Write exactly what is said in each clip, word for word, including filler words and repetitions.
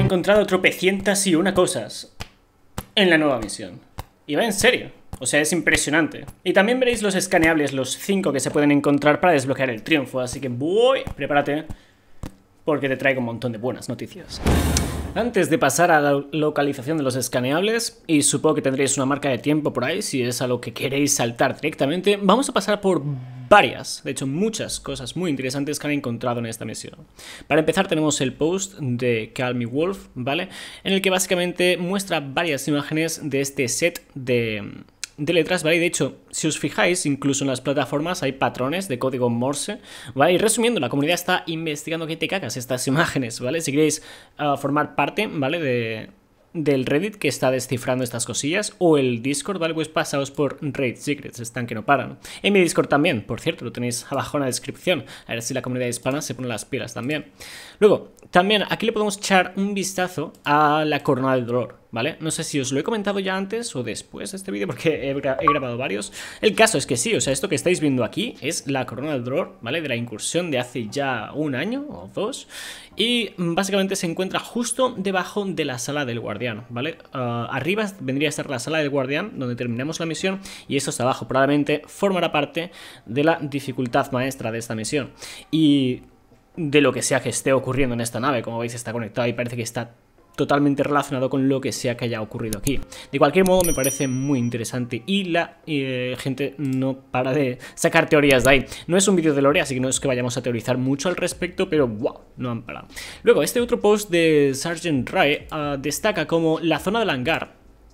encontrado tropecientas y una cosas en la nueva misión. Y va en serio. O sea, es impresionante. Y también veréis los escaneables, los cinco que se pueden encontrar para desbloquear el triunfo. Así que voy, prepárate, porque te traigo un montón de buenas noticias. Antes de pasar a la localización de los escaneables, y supongo que tendréis una marca de tiempo por ahí si es a lo que queréis saltar directamente, vamos a pasar por varias, de hecho muchas cosas muy interesantes que han encontrado en esta misión. Para empezar tenemos el post de Call Me Wolf, ¿vale? En el que básicamente muestra varias imágenes de este set de... de letras, ¿vale? Y de hecho, si os fijáis, incluso en las plataformas hay patrones de código Morse, ¿vale? Y resumiendo, la comunidad está investigando que te cagas estas imágenes, ¿vale? Si queréis uh, formar parte, ¿vale? De... del Reddit que está descifrando estas cosillas, o el Discord, ¿vale? Pues pasaos por Raid Secrets, están que no paran. En mi Discord también, por cierto, lo tenéis abajo en la descripción, a ver si la comunidad hispana se pone las pilas también. Luego, también aquí le podemos echar un vistazo a la corona del dolor, ¿vale? No sé si os lo he comentado ya antes o después de este vídeo, porque he, gra he grabado varios. El caso es que sí, o sea, esto que estáis viendo aquí es la corona del dolor, ¿vale? De la incursión de hace ya un año o dos. Y básicamente se encuentra justo debajo de la sala del guardián, ¿vale? Uh, arriba vendría a estar la sala del guardián, donde terminamos la misión, y esto está abajo. Probablemente formará parte de la dificultad maestra de esta misión. Y de lo que sea que esté ocurriendo en esta nave, como veis está conectado y parece que está totalmente relacionado con lo que sea que haya ocurrido aquí. De cualquier modo me parece muy interesante y la eh, gente no para de sacar teorías de ahí. No es un vídeo de lore, así que no es que vayamos a teorizar mucho al respecto, pero wow, no han parado. Luego, este otro post de Sergeant Ray uh, destaca como la zona del hangar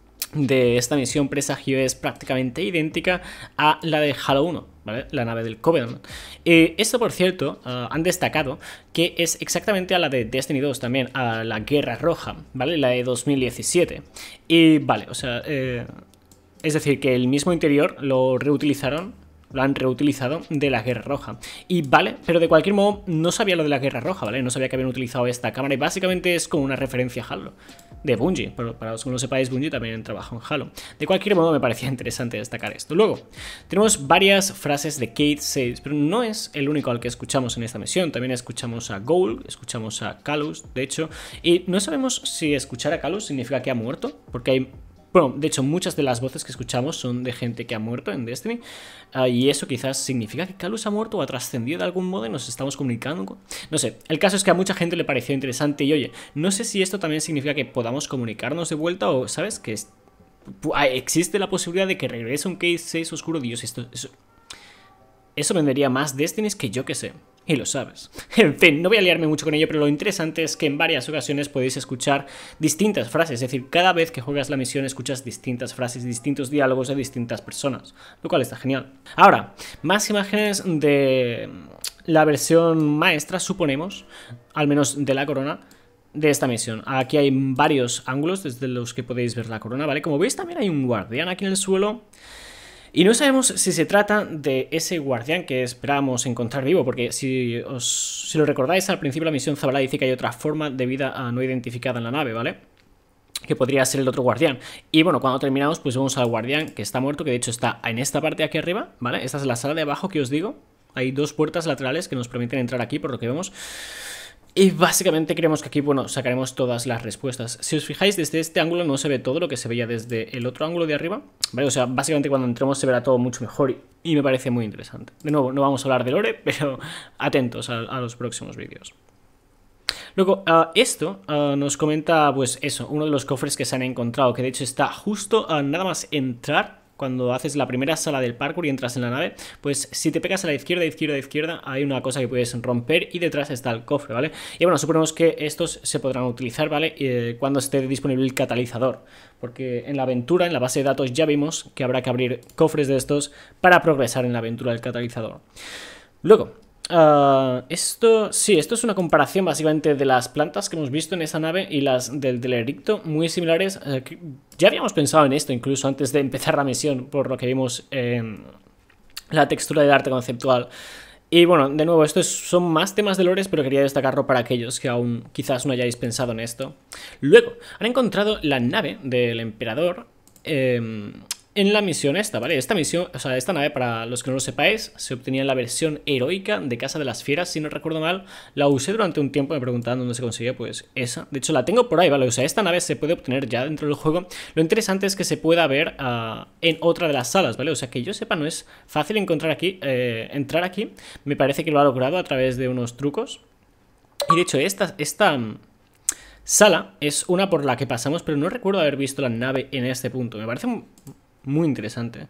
de esta misión presagio es prácticamente idéntica a la de Halo uno, ¿vale? La nave del Covenant. Eh, esto, por cierto, uh, han destacado que es exactamente a la de Destiny dos también, a la Guerra Roja, ¿vale? La de dos mil diecisiete. Y vale, o sea, eh, es decir, que el mismo interior lo reutilizaron, lo han reutilizado de la Guerra Roja. Y vale, pero de cualquier modo no sabía lo de la Guerra Roja, ¿vale? No sabía que habían utilizado esta cámara y básicamente es como una referencia a Halo de Bungie, pero para los que no lo sepáis, Bungie también trabaja en Halo. De cualquier modo me parecía interesante destacar esto. Luego, tenemos varias frases de Cayde seis, pero no es el único al que escuchamos en esta misión. También escuchamos a Ghoul, escuchamos a Calus, de hecho, y no sabemos si escuchar a Calus significa que ha muerto, porque hay... Bueno, de hecho, muchas de las voces que escuchamos son de gente que ha muerto en Destiny, uh, y eso quizás significa que Calus ha muerto o ha trascendido de algún modo y nos estamos comunicando con... No sé, el caso es que a mucha gente le pareció interesante y oye, no sé si esto también significa que podamos comunicarnos de vuelta o, ¿sabes? Que es... existe la posibilidad de que regrese un Cayde seis oscuro. Dios, esto... Eso, eso vendería más Destiny que yo que sé. Y lo sabes. En fin, no voy a liarme mucho con ello, pero lo interesante es que en varias ocasiones podéis escuchar distintas frases. Es decir, cada vez que juegas la misión escuchas distintas frases, distintos diálogos de distintas personas, lo cual está genial. Ahora, más imágenes de la versión maestra, suponemos, al menos de la corona, de esta misión. Aquí hay varios ángulos desde los que podéis ver la corona, ¿vale? Como veis, también hay un guardián aquí en el suelo. Y no sabemos si se trata de ese guardián que esperábamos encontrar vivo, porque si os si lo recordáis, al principio de la misión Zavala dice que hay otra forma de vida no identificada en la nave, ¿vale? Que podría ser el otro guardián. Y bueno, cuando terminamos, pues vemos al guardián que está muerto, que de hecho está en esta parte de aquí arriba, ¿vale? Esta es la sala de abajo que os digo. Hay dos puertas laterales que nos permiten entrar aquí, por lo que vemos. Y básicamente creemos que aquí, bueno, sacaremos todas las respuestas. Si os fijáis, desde este ángulo no se ve todo lo que se veía desde el otro ángulo de arriba, ¿vale? O sea, básicamente cuando entremos se verá todo mucho mejor y, y me parece muy interesante. De nuevo, no vamos a hablar de lore, pero atentos a, a los próximos vídeos. Luego, uh, esto uh, nos comenta, pues eso, uno de los cofres que se han encontrado, que de hecho está justo uh, nada más entrar. Cuando haces la primera sala del parkour y entras en la nave, pues si te pegas a la izquierda, izquierda, izquierda, hay una cosa que puedes romper y detrás está el cofre, ¿vale? Y bueno, suponemos que estos se podrán utilizar, ¿vale? Eh, cuando esté disponible el catalizador, porque en la aventura, en la base de datos, ya vimos que habrá que abrir cofres de estos para progresar en la aventura del catalizador. Luego... Uh, esto, sí, esto es una comparación básicamente de las plantas que hemos visto en esa nave y las del, del Ericto, muy similares. Uh, que ya habíamos pensado en esto incluso antes de empezar la misión, por lo que vimos en la textura del arte conceptual. Y bueno, de nuevo, estos son más temas de lores, pero quería destacarlo para aquellos que aún quizás no hayáis pensado en esto. Luego, han encontrado la nave del emperador. Eh, en la misión esta, ¿vale? Esta misión, o sea, esta nave, para los que no lo sepáis, se obtenía en la versión heroica de Casa de las Fieras, si no recuerdo mal. La usé durante un tiempo, me preguntaban dónde se conseguía, pues esa. De hecho, la tengo por ahí, ¿vale? O sea, esta nave se puede obtener ya dentro del juego. Lo interesante es que se pueda ver uh, en otra de las salas, ¿vale? O sea, que yo sepa, no es fácil encontrar aquí, eh, entrar aquí. Me parece que lo ha logrado a través de unos trucos. Y de hecho, esta... esta sala es una por la que pasamos, pero no recuerdo haber visto la nave en este punto. Me parece muy interesante.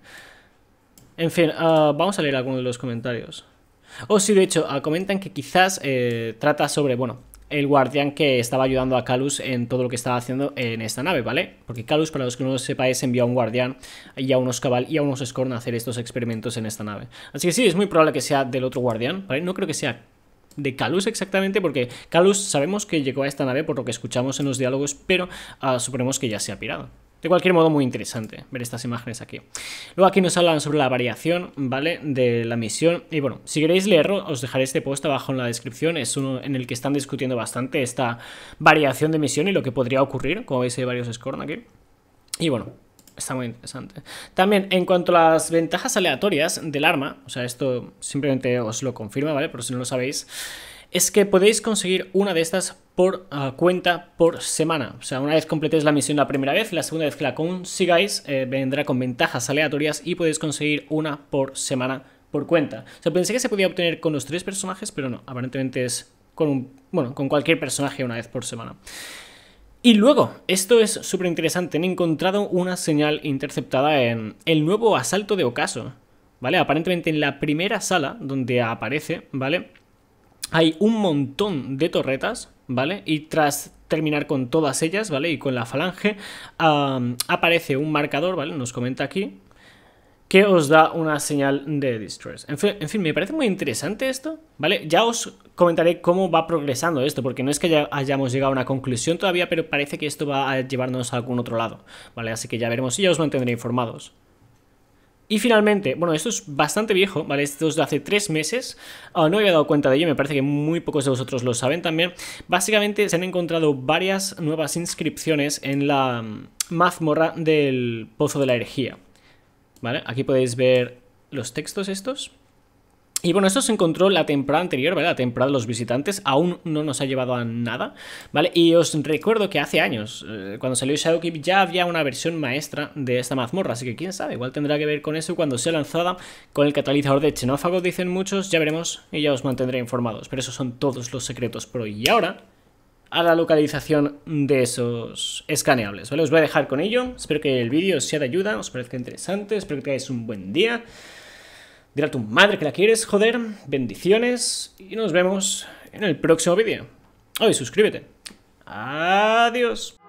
En fin, uh, vamos a leer algunos de los comentarios. Oh, sí, de hecho, uh, comentan que quizás eh, trata sobre, bueno, el guardián que estaba ayudando a Calus en todo lo que estaba haciendo en esta nave, ¿vale? Porque Calus, para los que no lo sepáis, envió a un guardián y a unos Cabal y a unos Scorn a hacer estos experimentos en esta nave. Así que sí, es muy probable que sea del otro guardián, ¿vale? No creo que sea de Calus exactamente, porque Calus sabemos que llegó a esta nave por lo que escuchamos en los diálogos, pero uh, suponemos que ya se ha pirado. De cualquier modo, muy interesante ver estas imágenes aquí. Luego aquí nos hablan sobre la variación, ¿vale? De la misión. Y bueno, si queréis leerlo, os dejaré este post abajo en la descripción. Es uno en el que están discutiendo bastante esta variación de misión y lo que podría ocurrir. Como veis, hay varios Scorn aquí. Y bueno, está muy interesante. También, en cuanto a las ventajas aleatorias del arma, o sea, esto simplemente os lo confirma, ¿vale? Pero si no lo sabéis, es que podéis conseguir una de estas por uh, cuenta por semana. O sea, una vez completéis la misión la primera vez, la segunda vez que la consigáis eh, vendrá con ventajas aleatorias y podéis conseguir una por semana por cuenta. O sea, pensé que se podía obtener con los tres personajes, pero no, aparentemente es con un, bueno, con cualquier personaje una vez por semana. Y luego, esto es súper interesante, han encontrado una señal interceptada en el nuevo asalto de ocaso, ¿vale? Aparentemente en la primera sala donde aparece, ¿vale? Hay un montón de torretas, ¿vale? Y tras terminar con todas ellas, ¿vale? Y con la falange, um, aparece un marcador, ¿vale? Nos comenta aquí, que os da una señal de distress. En fin, en fin, me parece muy interesante esto, ¿vale? Ya os comentaré cómo va progresando esto, porque no es que ya hayamos llegado a una conclusión todavía, pero parece que esto va a llevarnos a algún otro lado, ¿vale? Así que ya veremos y ya os mantendré informados. Y finalmente, bueno, esto es bastante viejo, ¿vale? Esto es de hace tres meses, uh, no me había dado cuenta de ello, me parece que muy pocos de vosotros lo saben también. Básicamente se han encontrado varias nuevas inscripciones en la um, mazmorra del Pozo de la Herejía, ¿vale? Aquí podéis ver los textos estos. Y bueno, esto se encontró la temporada anterior, ¿vale? La temporada de los visitantes, aún no nos ha llevado a nada, ¿vale? Y os recuerdo que hace años, eh, cuando salió Shadowkeep, ya había una versión maestra de esta mazmorra, así que quién sabe, igual tendrá que ver con eso cuando sea lanzada con el catalizador de xenófago, dicen muchos, ya veremos y ya os mantendré informados, pero esos son todos los secretos por hoy. Y ahora, a la localización de esos escaneables, ¿vale? Os voy a dejar con ello, espero que el vídeo os sea de ayuda, os parezca interesante, espero que tengáis un buen día. Dile a tu madre que la quieres, joder. Bendiciones. Y nos vemos en el próximo vídeo. Oh, y suscríbete. Adiós.